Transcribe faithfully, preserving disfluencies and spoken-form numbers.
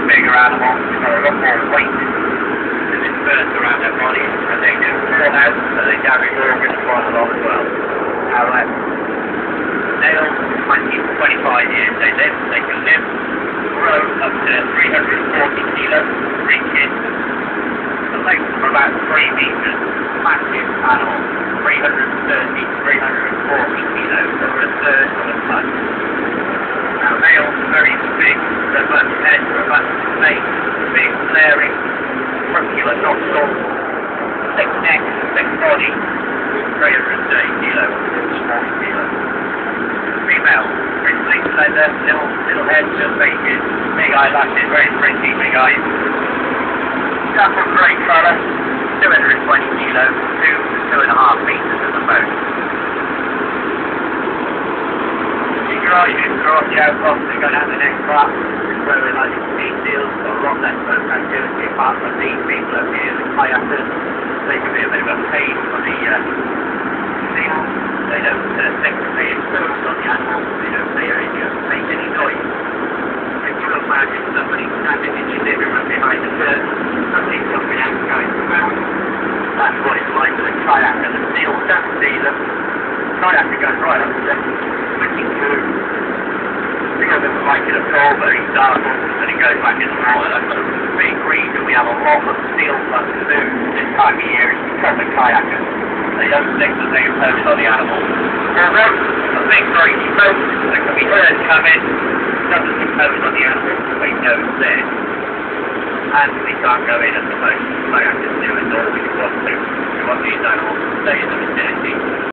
bigger animals, they've got a lot more weight to disperse around their bodies, and they do fall out, so they damage organs quite a lot as well. However, males, twenty to twenty-five years they live, they can live, grow up to three hundred forty kilos, reaching a length of about three meters, massive animal, three hundred thirty to three hundred forty kilos, over a third of a ton. Now males are very big, robust head, robust face, big, flaring, muscular nostrils, thick neck, thick body, three hundred thirty kilos, forty kilos. Female, bristly slender, little, little head, little faces, big eyelashes, very pretty, big eyes. Dapple grey colour, two hundred twenty kilos, two to two and a half meters at the most. You garage in, garage out, obviously go down the next part, where we like sea seals, got a lot less boat activity apart from these people up here, the kayakers. They can be a bit of a pain for the uh, seals. They don't uh, think that they exposed on the animals, they don't they don't make any noise. If you imagine somebody standing in your living room behind a curtain, somebody jumping out and going through, that's what it's like with a kayaker. The seals don't see them. The kayaker goes right up to them, switching through. He doesn't like it at all, but he startles and he goes back in the water. That's a big reason we have a lot of seals on the food this time of year, is because of kayakers. They don't think that they impose on the animals. Although a big great smoke that can be heard coming doesn't impose on the animals, they know it's there. And we can't go in as opposed to kayakers do, and all we want to. We want these animals to stay in the vicinity.